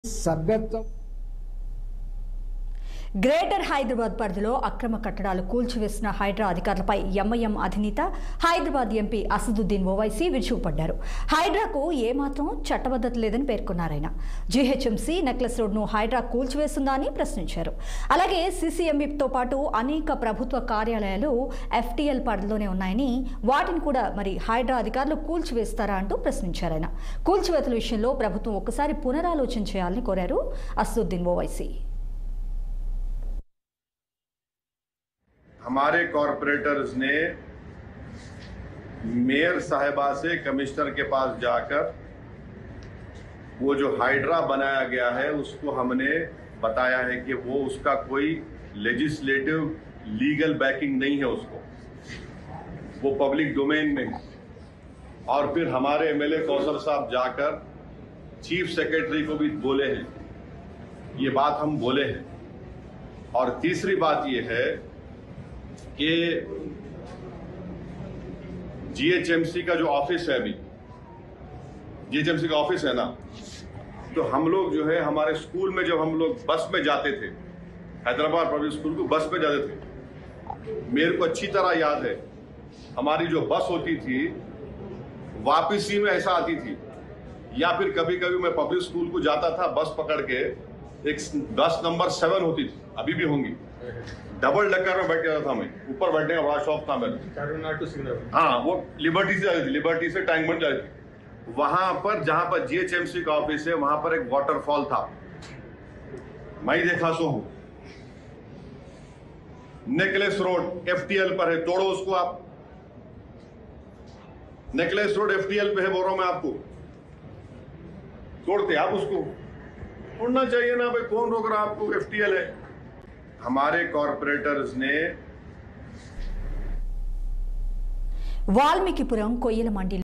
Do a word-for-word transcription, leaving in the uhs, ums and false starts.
సభ్యత్వం గ్రేటర్ హైదరాబాద్ పరిధిలో అక్రమ కట్టడాలు కూల్చివేసిన హైడ్రా అధికారులపై ఎంఐఎం అధినేత హైదరాబాద్ ఎంపీ అసదుద్దీన్ ఓవైసీ విరుచుకుపడ్డారు. హైడ్రాకు ఏమాత్రం చట్టబద్ధత లేదని పేర్కొన్నారాయన. జీహెచ్ఎంసీ నెక్లెస్ రోడ్ను హైడ్రా కూల్చివేస్తుందా అని ప్రశ్నించారు. అలాగే సీసీఎంబీతో పాటు అనేక ప్రభుత్వ కార్యాలయాలు ఎఫ్టీఎల్ పరిధిలోనే ఉన్నాయని, వాటిని కూడా మరి హైడ్రా అధికారులు కూల్చివేస్తారా అంటూ ప్రశ్నించారాయన. కూల్చివేతల విషయంలో ప్రభుత్వం ఒక్కసారి పునరాలోచన చేయాలని కోరారు అసదుద్దీన్ ఓవైసీ. हमारे कॉरपोरेटर्स ने मेयर साहिबा से कमिश्नर के पास जाकर वो जो हाइड्रा बनाया गया है उसको हमने बताया है कि वो उसका कोई लेजिस्लेटिव लीगल बैकिंग नहीं है, उसको वो पब्लिक डोमेन में है। और फिर हमारे एमएलए कौसर साहब जाकर चीफ सेक्रेटरी को भी बोले हैं, ये बात हम बोले हैं। और तीसरी बात ये है कि जीएचएमसी का जो ऑफिस है, अभी जीएचएमसी का ऑफिस है ना, तो हम लोग जो है हमारे स्कूल में जब हम लोग बस में जाते थे, हैदराबाद पब्लिक स्कूल को बस में जाते थे, मेरे को अच्छी तरह याद है हमारी जो बस होती थी वापसी में ऐसा आती थी, या फिर कभी कभी मैं पब्लिक स्कूल को जाता था बस पकड़ के, एक बस नंबर सेवन होती थी, अभी भी होंगी, डबल डकर में बैठ जाता था मैं, ऊपर बैठने का बड़ा शौक था मेरा। हाँ, वो लिबर्टी से जाती थी, लिबर्टी से टैंक बन जाती थी। वहां पर जहां पर जीएचएमसी का ऑफिस है वहां पर एक वाटरफॉल था, मैं ही देखा सो हूं। नेकलेस रोड एफटीएल पर है, तोड़ो उसको आप। नेकलेस रोड एफटीएल पे है, बोल रहा हूं मैं आपको, तोड़ते आप उसको, तोड़ना चाहिए ना भाई, कौन रोक रहा आपको, एफटीएल है। हमारे कॉरपोरेटर्स ने వాల్మీకిపురం కొయ్యల మండలి